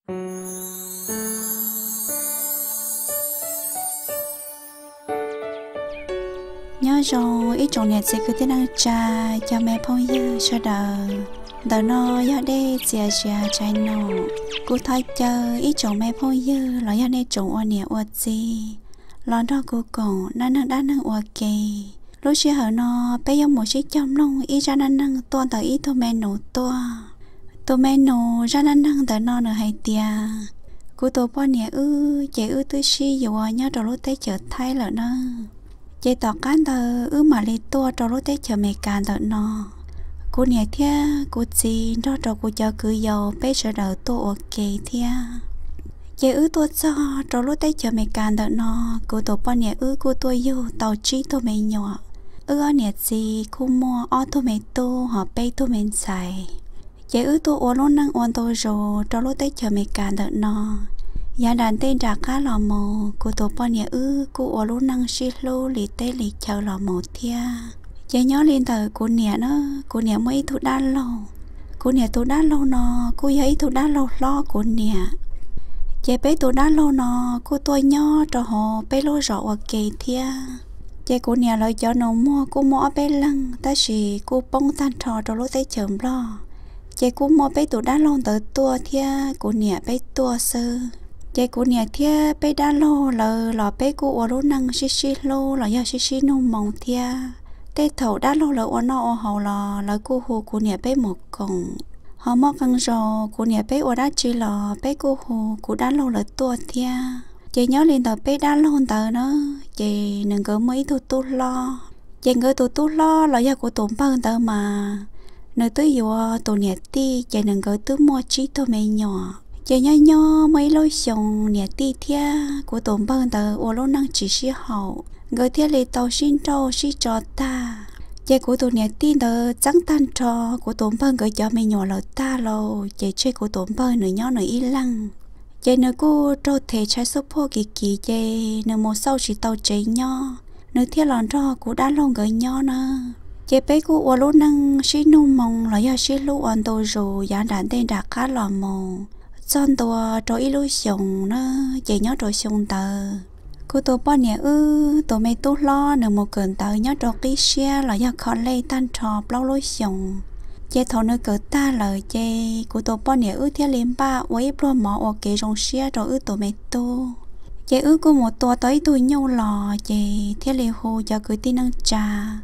nhớ rồi ít chỗ này sẽ cứ thế năng cha cho mẹ phong yêu cho đời nó giờ đây chia chia trái nó cô thấy chờ ít chỗ mẹ phong yêu là giờ đây chỗ ở nhà ở gì lo đó cô còn năng đã năng ở kì lúc xưa hở nó bây giờ một chiếc chom lông ít ra năng toan tới ít thôi mẹ nổ tôi mẹ nổ ra năng tới nó nữa hay tia cô tôi bao nhiêu chị tôi xí rồi nhớ rồi lúc tới chợ thay lợ nó chị tỏ cán tờ mà lấy tua rồi lúc tới chợ mẹ cán tờ nó cô nhẹ thia cô gì đó rồi cô chờ cứ giàu bây giờ đỡ tôi ok thia chị tôi cho rồi lúc tới chợ mẹ cán tờ nó cô tôi bao nhiêu cô tôi yêu tàu chi tôi mẹ nhỏ ở nhà gì cô mua ở tôi mẹ tôi họ bây tôi mẹ xài chị tôi uống luôn năng uống tôi rồi rồi lúc tới chợ mẹ cán tờ nó nhà đàn tên đã khá là mồ cô tổ bao nhiêu cô ở lúc năng xí lô lì tê lì chờ là mồ thia chị nhớ lên tờ cô nhẹ nó cô nhẹ mấy thu đan lâu cô nhẹ thu đan lâu nó cô ấy thu đan lâu lo cô nhẹ chị bé thu đan lâu nó cô tôi nhớ cho họ bé lô rõ ở kề thia chị cô nhẹ lời cho nó mua cô mua bé lăng ta chỉ cô bông tan trò cho lúc tới chậm lo chị cô mua bé thu đan lâu tờ tua thia cô nhẹ bé tua sơ chị cô nhà thia bé đa lô là bé cô ở lô năng xí lô là do xí nông mong thia tê thầu đa lô là ở nó hậu là cô hồ cô nhà bé một cổng họ mò căng rò cô nhà bé ở đó chỉ là bé cô hồ cô đa lô là tua thia chị nhớ lên tờ bé đa lô tờ nó chị đừng có mấy tu lo chị ngỡ tu lo là do cô tổn bao tờ mà nơi tới giờ tổ nhà ti chị đừng có tu mua chi tôi mẹ nhỏ chị nhớ mấy lối xong nhà ti thia của tổn bao tờ ô lô năng chỉ xí hậu người thia lì tàu xin trâu xí trò ta chị của tụi nhà ti tờ trắng tan trò của tổn bao người cho mày nhỏ lỡ ta lô chị chơi của tổn bao nửa nhỏ nửa y lăng chị nửa cô trâu thể trái số po kỳ kỳ chị nửa một sau chỉ tàu chạy nho nửa thia lòn trò của đá lông người nho nè chị bé của ô lô năng xí nung mong là do xí lũ ăn tôi rồi giá đàn tên đã khá là mồ son tua cho ít lối xong nó chị nhớ rồi xong tờ cô tôi bao nhiêu tôi mấy tốt lo nửa một cơn tờ nhớ cho cái xe là do khó lây tan trò bao lối xong chị thầu nơi cỡ ta lời chị cô tôi bao nhiêu thiết liêm ba với pro mỏ ok trong xe rồi tôi mấy tô chị có một tua tới tôi nhau lò chị thiết liêm hồ cho cứ tin năng trà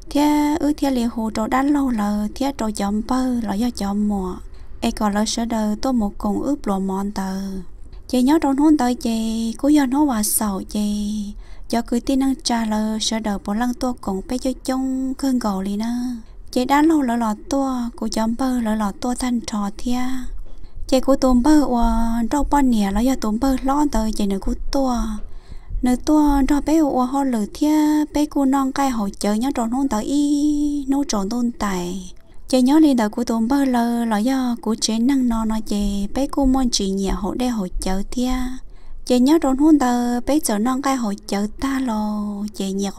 thiết liêm hồ rồi đắn lâu lờ thiết rồi chọn bơ là do chọn mùa ai còn là sợ đời tôi một cùng ướp lộ mòn tờ chị nhớ trong hôn tờ chị cố do nó hòa sầu chị cho cứ tin năng trả lời sợ đời bộ lăng tôi cùng bé cho chung cơn gầu lì nè chị đã lâu lỡ lọt tôi của chọn bơ lỡ lọt tôi thanh trò thia chị của tụm bơ và rau bao nè là do tụm bơ lo tờ chị nữa của tôi nữa tôi cho bé và họ lử thia bé cô non cay hỗ trợ nhớ trong hôn tờ y nấu trộn tôn tài chị nhớ lên đời của tụi bơ lơ là do của chị năng nó chị bé cô môn chị nhẹ hộ đe hộ chợ thia chị nhớ trong hôn tờ bé chợ non cái hộ chợ ta lò chị nhẹ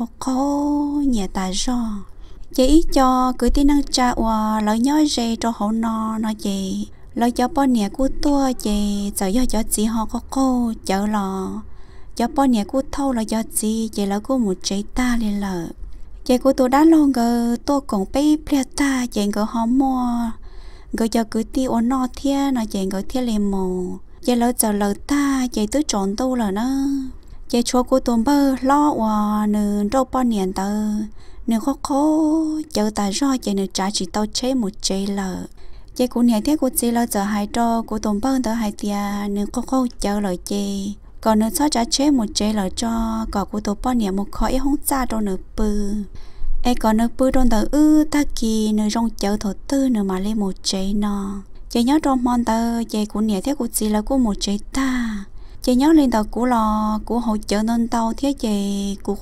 khó nhẹ tài do chị ý cho cứ tin năng cha và lợi nhớ dây cho hộ nó chị lợi cho bao nhẹ của tôi chị chợ do cho chị họ có cô chợ lò cho bao nhẹ của thâu là cho chị là cô một chị ta lên lợ chị của tôi đã lâu ngờ tôi còn bé bia ta chị ngờ họ mua ngờ cho cứ ti ôn no thia nó chị ngờ thia lên mồ chị lỡ giờ lỡ ta chị tới trộn tu là nó chị cho của tôi bơ lo và nửa đâu bao nhiêu tờ nửa khó chờ ta do chị nửa trả chỉ tao chế một chế lỡ chị của nhà thế của chị lỡ giờ hai trò của tôi bơ tờ hai tia nửa khó chờ lời chị còn nữa sao trả chế một chế là cho có của tổ bao nhiêu một khỏi không xa đâu nữa bự ai còn nữa bự trong tờ ta kỳ nữa trong chợ thổ tư nữa mà lên một chế nó chị nhớ trong món tờ chị của nhà thế của chị là của một chế ta chị nhớ lên tờ của lò của hội chợ nên tàu thế chị của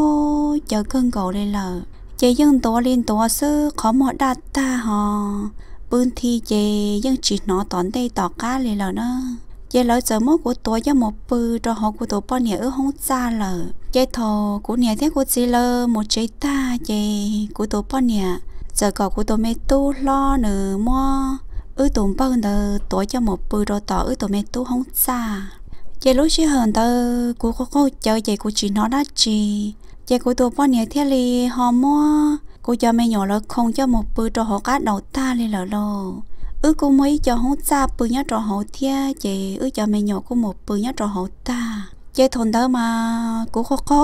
có chợ cơn gầu lên là chị dân tổ lên tổ sư khó một đắt ta họ bên thì chị dân chỉ nó toàn đây tỏ cá lên là nó chị lỡ giờ mốt của tôi cho một bự cho họ của tôi bao nhiêu ở không xa lờ chị thầu của nhà thế của chị lơ một chế ta chị của tôi bao nhiêu giờ có của tôi mấy tu lo nữa mua ứ tụm bơm tờ tuổi cho một bự đồ tỏ ứ tụm mẹ tu không xa chị lúc xí hơn tờ cô có chơi chị cô chỉ nó đã chị cô tụm bao nhiêu thế li họ mua cô cho mẹ nhỏ là không cho một bự đồ họ cá đầu ta lên lờ lô cô mới cho không xa bự nhá trò hậu thia chị cho mẹ nhỏ cô một bự nhá trò hậu ta chị thôn đó mà cô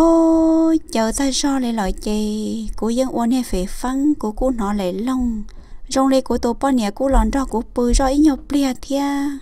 có chờ ta so lại lại chị cô dân uốn hay phải phăng cô nó lại lông trong đây cô tổ bao nhiêu cô lòn đó cô bự rồi ít nhiều bia thia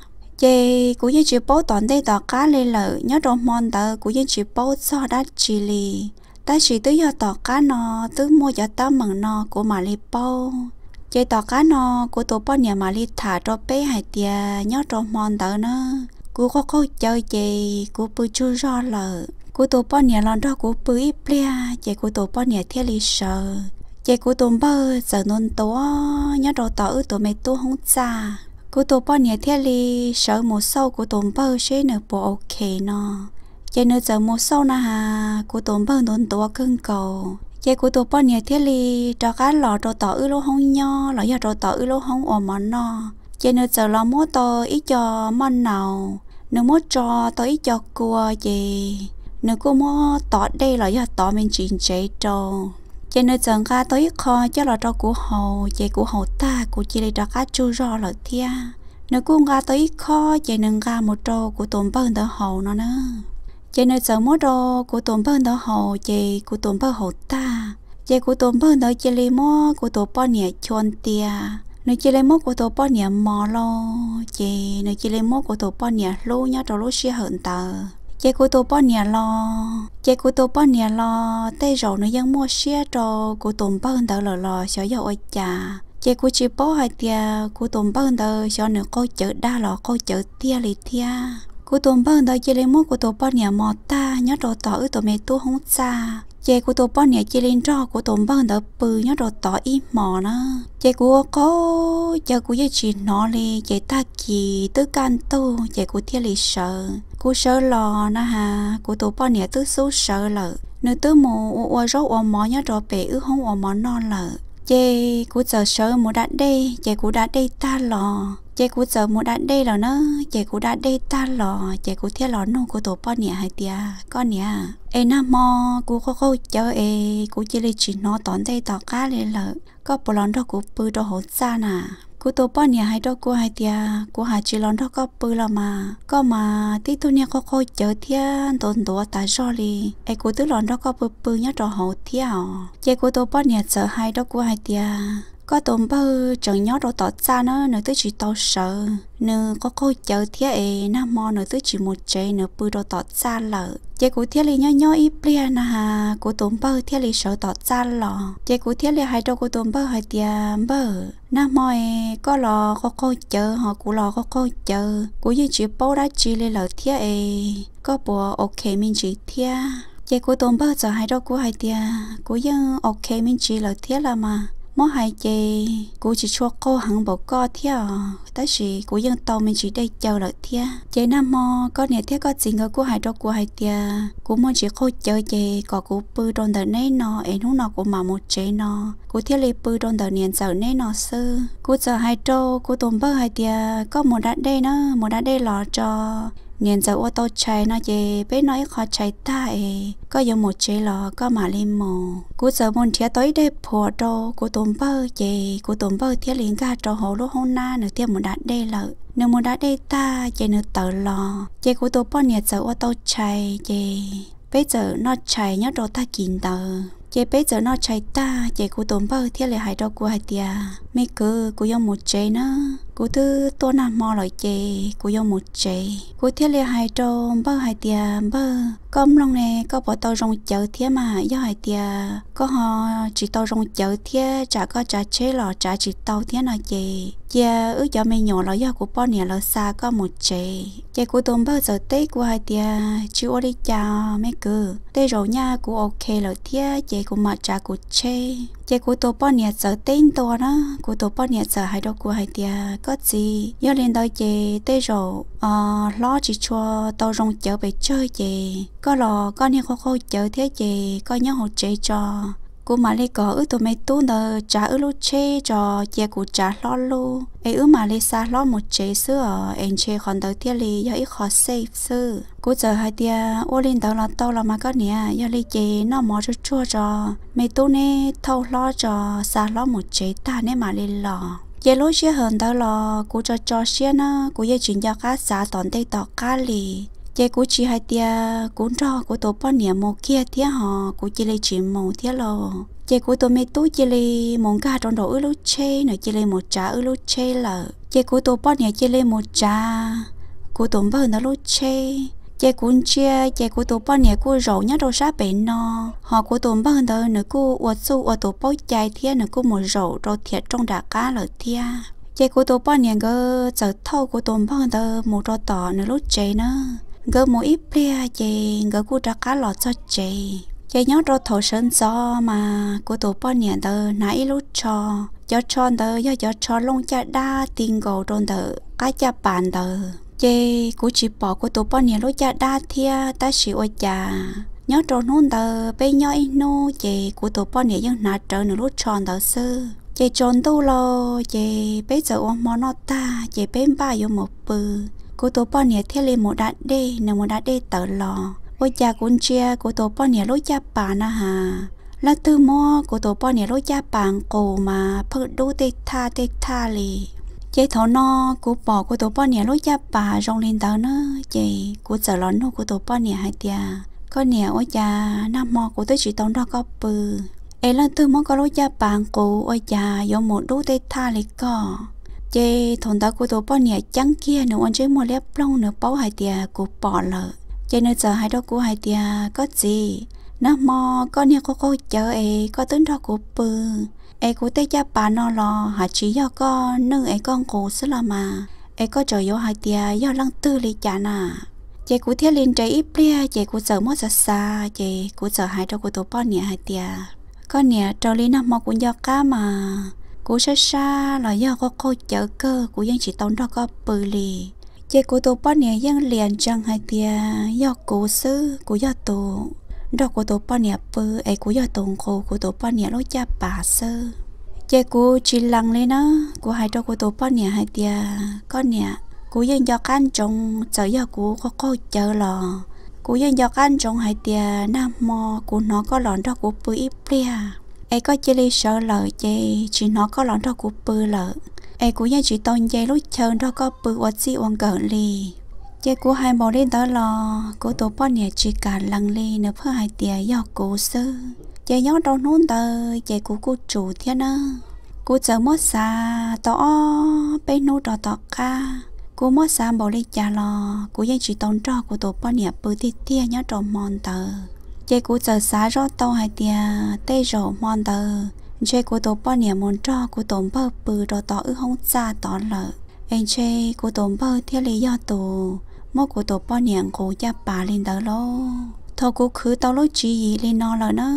chị cô dân chỉ bao toàn đây tỏ cá lên lợi nhớ trong mòn tờ cô dân chỉ bao so đã chỉ lì ta chỉ tới giờ tỏ cá nó tới mua cho ta mừng nó của mà li bao chị tỏ cá nó của tổ bao nhiêu mà li thả cho bé hai tia nhớ trong mòn tờ nó cô có chơi chị cô bự chưa rõ lợ cô tổ bao nhiêu lòn đó cô bự ít bia chị cô tổ bao nhiêu thiết lý sợ chị cô tổ bơ giờ nôn tố nhớ đầu tỏ ư tổ mẹ tu không xa cô tổ bao nhiêu thiết lý sợ một sâu cô tổ bơ sẽ nở bộ ok nó chị nở giờ một sâu na hà cô tổ bơ nôn tố cưng cầu chị cô tổ bao nhiêu thiết lý cho cá lò đầu tỏ ư lô không nho lò giờ đầu tỏ ư lô không ổn món nó chị nở giờ lò mua to ít cho món nào nếu mua cho tôi ít cho cua chị nếu cô mua tỏ đây là giờ tỏ mình chuyện chạy trâu chị nơi chẳng cá tôi ít kho cho là trâu của hồ chị của hồ ta của chị lấy cho cá chu ro là thia nếu cô cá tôi ít kho chị nâng cá một trâu của tôm bơn đỡ hồ nó nữa chị nơi chẳng mua đồ của tôm bơn đỡ hồ chị của tôm bơn hồ ta chị của tôm bơn đỡ chị lấy mua của tôm bơn nhẹ chôn tia nếu chị lấy mua của tôm bơn nhẹ mò lo chị nếu chị lấy mua của tôm bơn nhẹ lú nhá trâu lú xí hận tờ chị của tôi bao nhiêu lo chị của tôi bao nhiêu lo tây rồi nó vẫn mua xe cho của tôi bao nhiêu lò lò sợ dầu ở nhà chị của chị bao hai tia của tôi bao nhiêu sợ nữa coi chợ đa lò coi chợ tia lì tia của tôi bao nhiêu chị lấy mua của tôi bao nhiêu mò ta nhớ đồ tỏ ư tôi mẹ tu không xa chị của tôi bao nhiêu chị lên cho của tôi bao nhiêu bự nhớ đồ tỏ ít mò nữa chị của có chờ của chị nó đi chị ta kỳ tứ can tu chị của thiên lý sợ cô sợ lò na hà cô tổ bao nhiêu tứ số sợ lợ nếu tứ mù ô rau ô mỏ nhá trò bể ư không ô mỏ non lợ chị cô giờ sợ một đạn đây chị cô đã đây ta lò chị cô giờ một đạn đây là nó chị cô đã đây ta lò chị cô thiên lò nông cô tổ bao nhiêu hai tia con nhà em nam mò cô có chờ em cô chỉ lấy chỉ nó tón đây tỏ cá lên lợ có bộ lon đó cô bự đồ hột xa nà cô tổ bao nhiêu hai đó cô hai tia cô hai chỉ lon đó có bự là mà có mà tí tôi nha có chờ thiên tồn tổ tại do li ai cô tứ lon đó có bự nhá trò hậu theo chị cô tổ bao nhiêu sợ hai đó cô hai tia có tôm bơ chẳng nhớ đồ tỏ xa nữa nữa tới chỉ tao sợ nữa có chờ thiết nam mò nữa tới chỉ một trái nữa bự đồ tỏ xa lợ chị của thiết lý nhớ ít bia na hà của tôm bơ thiết lý sợ tỏ xa lò chị của thiết lý hai đâu của tôm bơ hai tiền bơ nam mò có lò có chờ họ của lò có chờ của những chỉ bao đã chỉ lên lợ thiết có bộ ok mình chỉ thiết chị của tôm bơ giờ hai đâu của hai tiền của những ok mình chỉ lợ thiết là mà mỗi hai chị cô chỉ cho cô hẳn bộ co theo tới chỉ cô dân tàu mình chỉ đây chờ đợi theo chị nam mò có nè theo có gì ngờ cô hai đâu cô hai tia cô muốn chỉ cô chờ chị có cô bự đòn đời này nó em lúc nào cũng mà một chị nó cô theo lấy bự đòn đời niên giờ này nó sơ cô giờ hai đâu cô tôm bơ hai tia có một đạn đây nó một đạn đây lò cho niên giờ ô tô chạy nó về bé nói khó chạy ta có dùng một chế lò có mà lên mồ cô giờ muốn theo tới đây phò đâu cô tôm bơ về cô tôm bơ theo liền ga cho hồ lúc hôm na nữa theo một đạn đây lợ nếu một đạn đây ta về nữa tờ lò về cô tôm bơ niên giờ ô tô chạy về bây giờ nó chạy nhớ đồ ta kín tờ chị bây giờ nó chạy ta chị cô tôm bơ theo lại hai đâu của hai tia mấy cứ cô dùng một chế nữa cô thứ tôi nằm mò lại chị cô dùng một chế cô theo lại hai đâu bơ hai tia bơ com long này có bỏ tàu rong chở thế mà do hai tia có họ chỉ tàu rong chở thế chả có chả chế lò chả chỉ tàu thế nào chị giờ ước cho mình nhỏ là do của bọn nhà là xa có một chế chị cô tôm bơ giờ tết của hai tia chưa đi chào mấy cứ tết rồi nha cô ok là thế chị cũng mà trả của chế chị của tổ bọn nhà giờ tên to đó của tổ bọn nhà giờ hai đâu của hai tia có gì do lên đây chị tết rồi lo chỉ cho tàu rong chở về chơi chị có lò có nhà có chở thế chị có nhớ hỗ trợ cho cô mà lấy có ứ tụi mày tu nờ trả ứ lúc chê cho chè cụ trả lo lu ấy ứ mà lấy xa lo một chế xưa em chê còn đầu tiên li do ít khó safe xưa cô giờ hai tia ô lên đầu là tao là mà có nè do lấy chê nó mò cho chua cho mày tu nè thâu lo cho xa lo một chế ta nè mà lên lò giờ lúc xưa hơn đó là cô cho xưa nó cô giờ chuyển cho cá xã toàn tây tọt cá lì chị cũng chỉ hai tia cũng cho của tổ bao nhiêu một kia tia họ cũng chỉ lấy chuyện một tia lo chị của tổ mấy túi chỉ lấy một gà trong đồ ứ lú chê nữa chỉ lấy một trà ứ lú chê là chị của tổ bao nhiêu chỉ lấy một trà của tổ bao nhiêu lú chê chị cũng chia chị của tổ bao nhiêu của rau nhá đồ sát bệnh nó họ của tổ bao nhiêu nữa của uất su uất tổ bao chai tia nữa của một rau rau thiệt trong đá cá là tia chị của tổ bao nhiêu cái giờ thâu của tổ bao nhiêu một rau tỏ nữa lú chê nữa gỡ một ít bia chị gỡ cú trả cá lọt cho chị nhớ rồi thổi sơn gió mà cô tổ bao nhiêu tờ nãy lúc cho tròn tờ do cho lông cha đa tiền gầu tròn tờ cá cha bàn tờ chị cũng chỉ bỏ cô tổ bao nhiêu lúc cha đa thia ta xỉu ở cha nhớ rồi nôn tờ bây nhớ nô chị cô tổ bao nhiêu nhưng nãy trở nửa lúc tròn tờ sư chị tròn tu lo chị bây giờ ôm món nó ta chị bên ba vô một bự cô tổ bao nhiêu thiết lên một đạn đê nè một đạn đê tờ lò ôi cha cũng chia cô tổ bao nhiêu lối cha bà na hà là từ mò cô tổ bao nhiêu lối cha bà cổ mà phật đu tê tha lì chế thọ no cô bỏ cô tổ bao nhiêu lối cha bà rong lên tờ nữa chị cô sợ lón nó cô tổ bao nhiêu hai tia có nè ôi cha nam mò cô tới chỉ tông đó có bự ấy là từ mò có lối cha bà cổ ôi cha do một đu tê tha lì co chị thằng ta của tôi bao nhiêu trắng kia nữa anh chơi mua lép lông nữa bao hai tia của bỏ lợ chị nữa giờ hai đó của hai tia có gì nó mò có nhiều có chờ ấy có tính đó của bự ấy của tây cha bà nó lo hả chỉ do con nữ ấy con cổ xứ là mà ấy có trời vô hai tia do lăng tư li chả nà chị của thiết lên trái ít bia chị của giờ mất xa chị của giờ hai đó của tôi bao nhiêu hai tia có nè trời li nó mò cũng do cá mà cô xa là do có cô chở cơ của dân chỉ tông đó có bự lì chị của tôi bao nhiêu dân liền chẳng hay tia do cô sư của do tổ đó của tôi bao nhiêu bự ấy của do tổng cô của tôi bao nhiêu lối cha bà sư chị của chỉ lăng lên nó của hai đó của tôi bao nhiêu hay tia có nè của dân do can trồng chở do của có cô chở lò của dân do can trồng hay tia nam mò của nó có lòn đó của bự ít bia ấy có chỉ li sợ lời chị chỉ nó có lon đó của bự lợ ấy cũng như chỉ tôn dây lúc chờ đó có bự vật gì uống cỡ li chị của hai màu lên đó lò của tổ bao nhiêu chỉ cả lăng li nữa phải hai tia do cổ sư chị nhớ đâu nón tờ chị của cô chủ thế nữa cô chờ mất xa tỏ bên nút đỏ tỏ ca cô mất xa bảo lên trả lò của như chỉ tôn cho của tổ bao nhiêu bự tia nhớ tròn mòn tờ chị của giờ xá rõ tàu hai tia tây rổ mòn tờ chị của tổ bao nhiêu món cho của tổ bơ bự rồi tỏ ư không xa tỏ lợ anh chị của tổ bơ thiết lý do tổ mốt của tổ bao nhiêu của cha bà lên tờ lô thôi của khứ tao lối chỉ gì lên nó lợ nó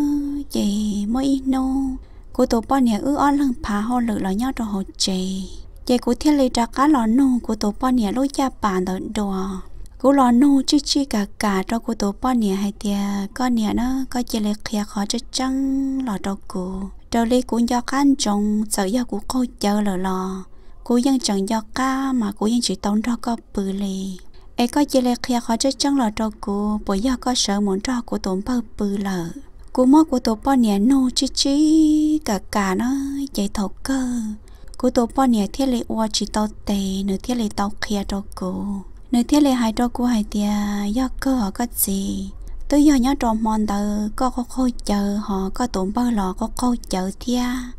chị mới ít nô của tổ bao nhiêu ư on lưng phá hồ lự là nhau rồi hồ chị của thiết lý trả cá lò nô của tổ bao nhiêu lối cha bà tờ đùa cú lo nu chi cả cho cô tổ bao nhiêu hay tia con nhà nó có chỉ là khía khó cho trăng lò đâu cụ đâu lấy cũng do khán trồng sợ do của cô chờ lò cô dân chẳng do cá mà cô dân chỉ tông cho có bự lì ấy có chỉ là khía khó cho trăng lò đâu cụ bởi do có sợ muốn cho của tổ bao bự lợ cô mất của tổ bao nhiêu nu chi cả nó chạy thầu cơ của tổ bao nhiêu thiết lý qua chỉ tao tề nửa thiết lý tao khía đâu cụ nơi thiết lệ hai trò của hai tia do cơ họ có gì tới giờ nhớ tròn mòn tờ có khôi chờ họ có tụng bơ lò có khôi chờ thia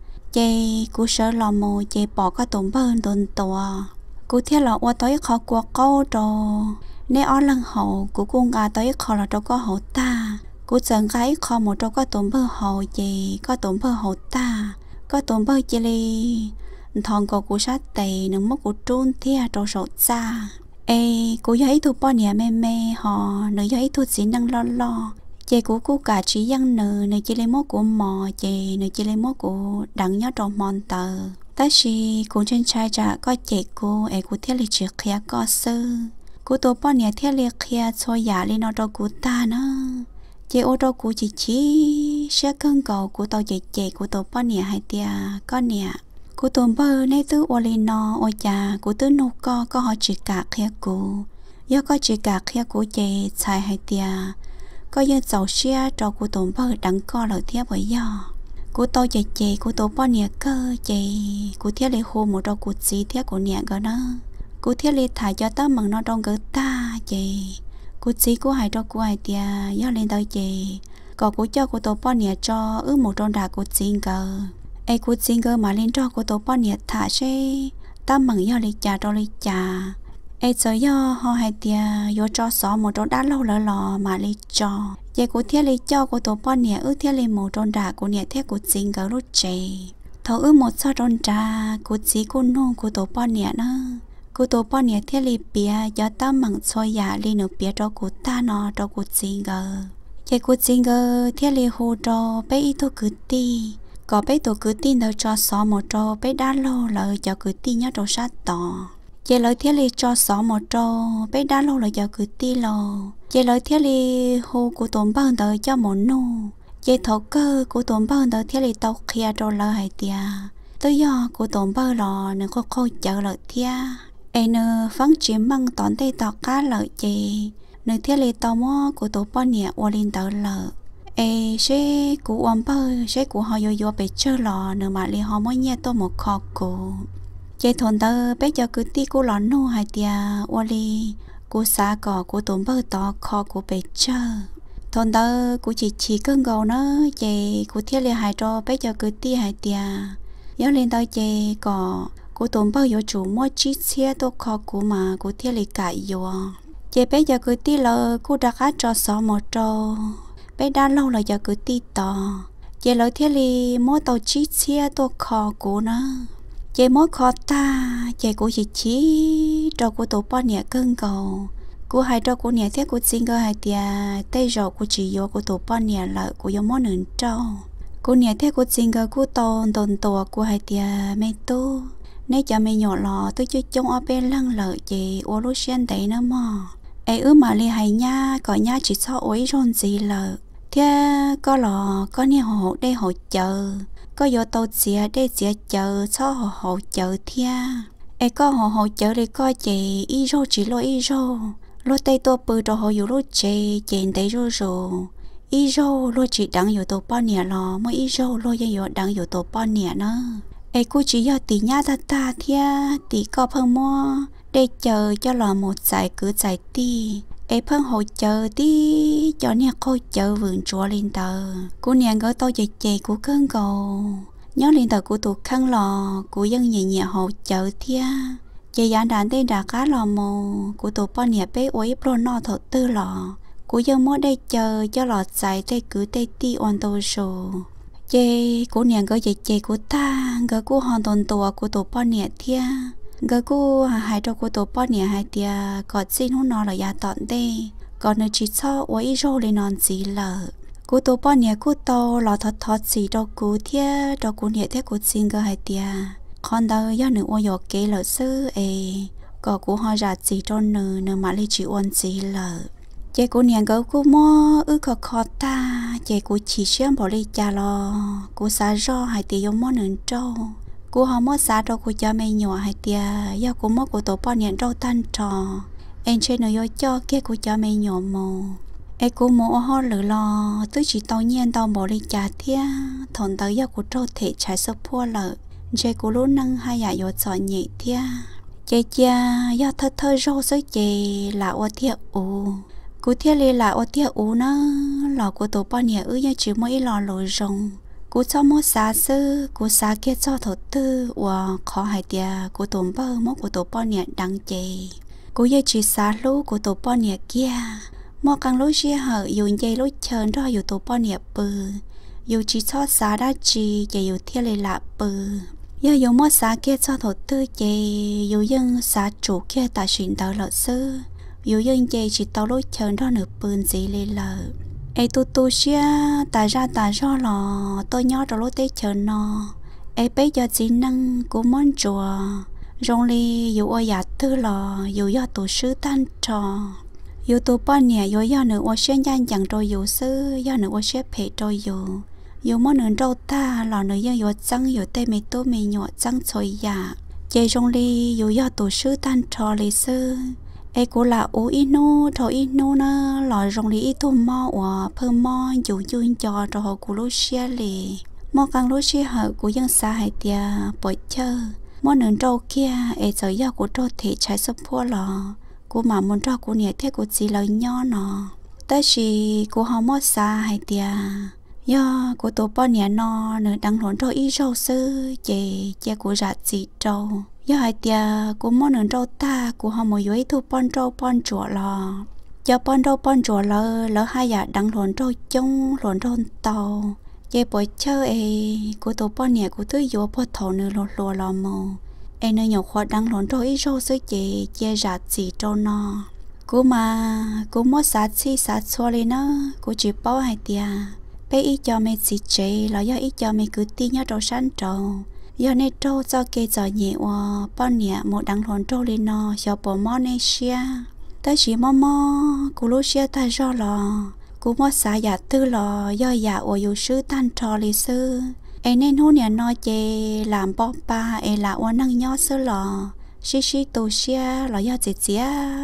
chị của sợ lò mồ chị bỏ có tụng bơ đồn tòa của thiết lò qua tới khó của câu trò nếu ở lần hậu của con gà tới khó là trò có hậu ta của dân gái khó một trò có tụng bơ hậu chị có tụng bơ hậu ta có tụng bơ chị li thằng của sát tề nâng mất của trôn thia trò sổ xa ê cô ấy thu bao nhiêu mê họ nữ ấy thu chỉ năng lo chị của cả chỉ dân nữ chỉ lấy mốt của mò chị nữ chỉ lấy mốt của đặng nhớ trong mòn tờ ta chỉ cũng trên trai trả có chị cô ấy của thiết lịch chỉ khía có sư cô tôi bao nhiêu thiết lịch khía cho giả lên nó đâu của ta nữa chị ô đâu của chị sẽ cơn cầu của tàu chạy của tàu bao nè hay tia con nè của tàu bơ nay tứ olino ôi cha của tứ nô có họ chỉ cả khía cụ do có chỉ cả khía cụ chạy xài hay tia có dân giàu xe cho của tàu bơ đặng co lời thiết với do của tàu chạy của tàu bao nè cơ chạy của thiết lấy hồ một đầu của gì thiết của nè cơ đó của thiết lấy thải cho tao mừng nó trong cái ta chạy cô chỉ cô hai đó cô hai tia do lên tới gì có cô cho cô tổ bao nhiêu cho một trong đà cô chính cơ ai cô chính cơ mà lên cho cô tổ bao nhiêu thả xe tâm mừng do lấy trà cho lấy trà ai giờ do họ hai tia do cho xó một trong đá lâu lò mà lấy cho vậy cô thiết lấy cho cô tổ bao nhiêu thiết lấy một trong đà cô nhẹ thiết cô chính cơ lúc trẻ thầu một sao trong trà cô chỉ cô nô cô tổ bao nhiêu nữa cô tổ bao nhiêu thiết lập bia cho ta mặn xoay giả lên nửa bia cho cô ta nó cho cô chính ngờ cái cô chính ngờ thiết lập hồ cho bé ít thôi cứ ti có bé tổ cứ tin đâu cho xó một cho bé đá lâu lời cho cứ ti nhớ đồ sát tỏ cái lời thiết lập cho xó một cho bé đá lâu lời cho cứ ti lo cái lời thiết lập hồ của tổ bao đời cho một nô cái thấu cơ của tổ bao đời thiết lập tàu kia cho lời hay tia tới giờ của tổ bao lò nên có khôi chờ lợi thia ai nơ phán chiếm bằng tón tay tọt cá lợi chì nơi thiết lý tò mò của tổ bao nhiêu ô linh tờ lợ ai sẽ của ông bơ sẽ của họ yo bị chơi lò nơi mà li họ mới nhẹ tôi một kho của chơi thôn tờ bé cho cứ tí của lò nô hai tia ô li của xã cỏ của tổ bơ to kho của bị chơi thôn tờ của chỉ cơn gầu nó chơi của thiết lý hai trò bé cho cứ tí hai tia nhớ lên tờ chơi cỏ cô tôm bao giờ chủ mua chiếc xe tôi khó của mà cô thiết lý cãi vô chị bé giờ cứ tí là cô đã khá cho xó một trò bé đã lâu là giờ cứ tí tò chị lời thiết lý mua tàu chiếc xe tôi khó của nó chị mua khó ta chị cô chỉ cho cô tổ bao nhẹ cơn cầu cô hai cho cô nhẹ thiết cô xin cơ hai tia tay rồi cô chỉ vô cô tổ bao nhẹ lợi cô vô món nướng trâu cô nhẹ thiết cô xin cơ cô tòn tổ cô hai tia mẹ tu nếu cho mẹ nhỏ lò tôi chơi chung ở bên lăng lợi chị ô lúc xuyên đấy nữa mà ấy mà li hay nha có nha chỉ so ối rôn gì lợ thế có lò có nghe hộ đây hộ chờ có vô tàu xìa đây xìa chờ so hộ chờ thia ấy có hộ chờ đây có chị y rô chỉ lo y rô lo tay tôi bự đồ hộอยู่lúc chị đấy rô y rô lo chỉ đặngอยู่tổ bao nhiêu lò mới y rô loยังđặngอยู่tổ bao nhiêu nữa ai cô chỉ do tỷ nhá ta thia tỷ có phân mua để chờ cho lò một giải cứ giải ti ai phân hội chờ tí cho nè cô chờ vườn chùa lên tờ cô nè gỡ tôi chạy của cơn cầu nhớ lên tờ của tụ khăn lò của dân nhẹ hộ chờ thia chạy giản đàn tên đã cá lò mồ của tụ bao nè bé ối pro no thọ tư lò của dân mua đây chờ cho lò giải tay cứ tay ti on tô sồ chê cô nè gỡ chạy của ta gỡ cô hoàn toàn tổ của tổ bao nè thia gỡ cô hai cho cô tổ bao nè hai tia còn xin hôn nó là gia tọn đây còn nơi chỉ cho ối rô lên non gì lợ cô tổ bao nè cô to lò thọt gì đâu cô thia đâu cô nè thế cô xin gỡ hai tia còn đâu do nữ ôi dọc kế lợ sư ấy có cô họ ra gì cho nữ mà lấy chỉ ôn gì lợ chị cô nè gấu cô mua khó ta chị cô chỉ xem bỏ đi cha lo cô xả rau hai tỷ giống món nướng trâu cô họ mua xả rau cô cho mẹ nhỏ hai tia do cô mua cô tổ bao nhiêu rau tan trò em chơi nữa cho kia cô cho mẹ nhỏ mồ em cô mua họ lử lo tôi chỉ tao nhiên tao bỏ đi cha thia thằng tới do cô trâu thể trái sấp phua lợ chị cô lúc nâng hai dạ yo chọn nhị thia chị cha do thơ rau sới chị là ô thia ủ cú thiết li là ô tia ú nó lò của tổ bao nhiêu ư chỉ mỗi lò lồi rồng cú cho mỗi xá sư cú xá kia cho thổ tư và khó hai tia của tổ bao mỗi của tổ bao nhiêu đăng chè cú giờ chỉ xá lú của tổ bao nhiêu kia mỗi càng lú chia hở dùng dây lú chờn đó dùng tổ bao nhiêu bự dùng chỉ cho xá đá chi chỉ dùng thiết li là bự giờ dùng mỗi xá kia cho thổ tư chè dùng dân xá chủ kia ta chuyển tờ lợn sư dù dân chơi chỉ tao lối chờn đó nửa bươn gì lên lờ ai tu xia ta ra lò tôi nhớ rồi lối tết chờn nó ai bây giờ chỉ năng của món chùa rong li dù ở nhà tư lò dù do tổ sư tan trò dù tu bao nhiêu dù do nửa ở xuyên gian chẳng rồi dù sư do nửa ở xuyên phê rồi dù yêu món nướng rau ta lò nướng yêu yêu trắng yêu tê mì tô mì nhọ trắng choi ya chế trong ly yêu yêu tổ sư tan trò lì sư ai cũng là ô ino thọ ino na lò trong ly ít thôm mò và phơm mò yêu yêu cho trò họ của lúc xia lì mò càng lúc xia họ của dân xã hải tia bội chơi món nướng rau kia ai giờ yêu của trò thị trái súp phua lò của mà muốn rau của nhẹ thế của chỉ lời nho nọ tới khi của họ mót xa hay tia do của tổ bao nhẹ nọ nửa đăng hồn rau ít rau sư chè của rạt gì rau do hai tia của món nửa rau ta của họ một yếu thu bon rau bon chùa lò cho bon rau bon chùa lỡ hai nhà đăng hồn rau chung hồn rau tàu chè bội chơi của tổ bao nhẹ của thứ yếu bao thầu nửa lò lò mồ nơi nhỏ khoa đăng hồn rau ít rau sư chè rạt gì rau nọ cô mót sát chi sát xua lên nó cô chỉ bảo hai tia bé ít cho mẹ chỉ chế là do ít cho mẹ cứ tin nhớ trâu sắn trâu do nên trâu cho kê giờ nhẹ và bao nhẹ một đằng hồn trâu lên nó cho bỏ mò nên xia ta chỉ mò cô lúc xia ta do lò cô mót xả giả tư lò do giả và yêu sư tan trò lì sư em nên hôn nhà nó chê làm bò ba em là oan năng nhó sư lò xí tổ xia là do chị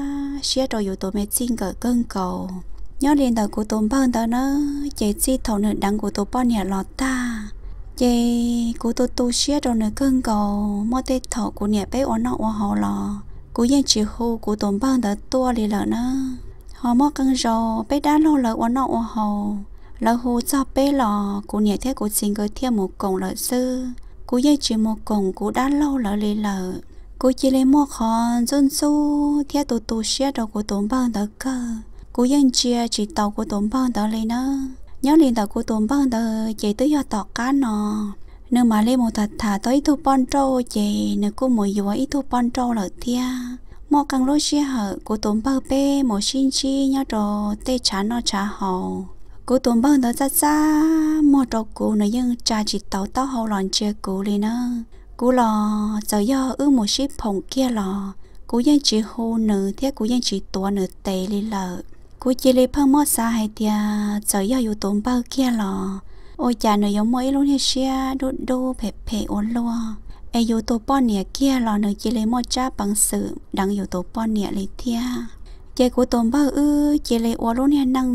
xia rồiอยู่ตัวเมจิงเกิดเกินเก่าย้อนเรียนแต่กูตัวบ้านแต่เนอะเจจีเท่านึงดังกูตัวป้อนเนี่ยหลอดตาเจกูตัวตูเสียตัวนึงเกินเก่ามอเตเท่ากูเนี่ยไปอ่อนนอกว่าหอหลอกูยังจีหูกูตัวบ้านแต่ตัวเลยเหรอเนอะหอมอกังโจไปด้านโลเลยอ่อนนอกว่าหอแล้วหูชอบไปหลอกูเนี่ยเท่กูจริงก็เที่ยวหมูกงเลยซื้อกูยังจีหมูกงกูด้านโลเลยเหรอcô chỉ lấy mua khon dân su theo tụ xe đầu của tụm bao đó cơ cô dân chia chỉ tàu của tụm bao đó lấy nữa nhớ liền tàu của tụm bao đó chỉ tới giờ tọt cá nọ nếu mà lấy một thật thà tới thu bon trâu chỉ nếu cô mỗi giờ ít thu bon trâu là thia mua càng lối xe hở của tụm bao bê một xin chi nhớ rồi tê chán nó trả hậu của tụm bao đó ra mua trâu cụ nơi dân trả chỉ tàu tao hậu lòn chia cụ liền nữa cú lò giờ do một ship phòng kia lò cú dân chỉ hô nữ thế cú dân chỉ tua nữ tệ li lợ cú chỉ lấy phăng mót xa hay tia giờ doอยู่ตรงbao kia lò ôi chả nữ giống mỗi lúc này xia đu phê ôn lúa aiอยู่ตัวป้อนเนี่ยkia lò nữ chỉ lấy mót cha bằng sự đangอยู่ตัวป้อนเนี่ยเลยเทียเจ้ากูตรงbao chỉ lấy ôn lúc này năng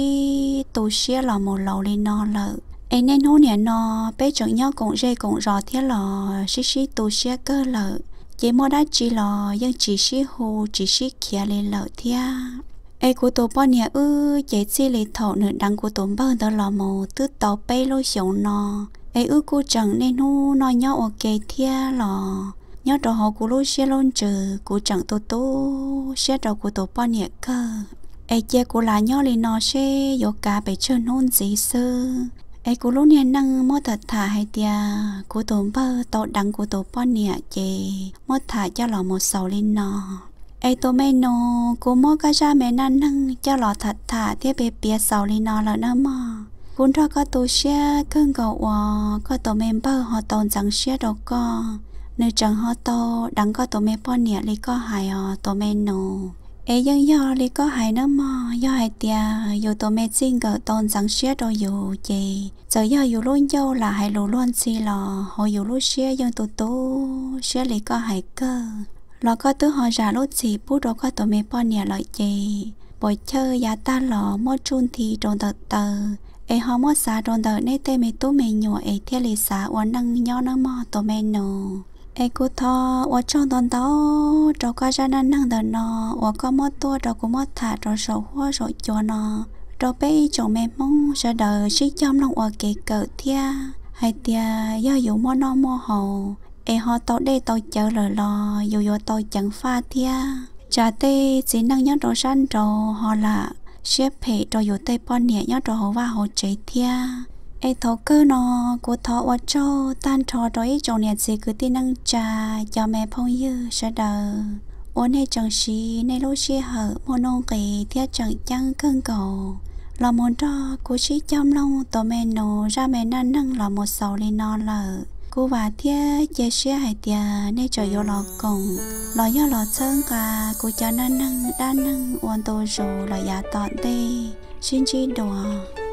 xí tổ xia lò một lầu lên non lợ anh nên hôn nhà nó bé chọn nhau cũng dây cũng rõ thế lò xí tổ xe cơ lợ chế mua đá chỉ lò dân chỉ xí hồ chỉ xí kia lên lợ thia ai của tổ bao nhà chế chỉ lấy thọ nữa đằng của tổ bao đó là một thứ tàu bay lôi xuống nó ai cô chẳng nên hôn nói nhau ok thia lò nhớ đồ họ của lôi xe lôn trừ của chẳng tô xe đầu của tổ bao nhà cơ ai chế của là nhau lên nó xe vô cả bảy chân hôn gì sơ ai cô lúc này năng mót thật thà hay tia cô tôm bơ tàu đắng của tổ pon nhẹ chè mót thà cho lò một sầu lên nọ ai tổ mẹ nô cô mót cá ra mẹ năng cho lò thật thà thế bề bề sầu lên nọ là nó mò cuốn ra có tổ xe cơn gạo có tổ mẹ bơ họ tồn chẳng xe đâu co nơi chẳng họ to đắng có tổ mẹ pon nhẹ lấy có hài tổ mẹ nô ai dân do li có hai nó mò do hai tia dù tổ mẹ xin gỡ tôn sáng xe rồi dù chị giờ do dù luôn dâu là hai lù luôn xì lò họ dù lúc xe dân tụ xe li có hai cơ lò có tứ họ ra lúc gì bút đó có tổ mẹ bọn nhà lợi chị bồi chơi giá ta lò mót chun thì tròn tờ ai họ mót xa tròn tờ nê tê mẹ tú mẹ nhỏ ai theo lì xa uốn năng nhỏ nó mò tổ mẹ nô ai cô thọ ở trong tòn tàu trâu cá ra năng đợt nọ ở có mót tua trâu cũng mót thả trâu sầu hoa rồi cho nọ trâu bé chồng mẹ mong ra đời xí chom lòng ở kề cỡ thia hay tia do dù mót no mót hầu ai họ tàu đây tàu chờ lời lò dù tàu chẳng pha thia trả tê chỉ năng nhớ trâu săn trâu họ là xếp hệ trâu dù tê pon nhẹ nhớ trâu họ va họ chạy thia ai thọ cơ nó của thọ ở châu tan trò rồi trong nhà gì cứ tin năng trà cho mẹ phong dư sẽ đờ ôn hay chẳng xí nay lối xí hở môn nông kỳ thiết chẳng chăng cơn cầu là một trò của xí chăm long tổ mẹ nổ ra mẹ năng là một sầu lên non lợ cô và thiết chia sẻ hai tia nay trời vô lò cùng lò do lò sơn cả cô cho năng đa năng ôn tô rồi là giả tọt đi xin chi đùa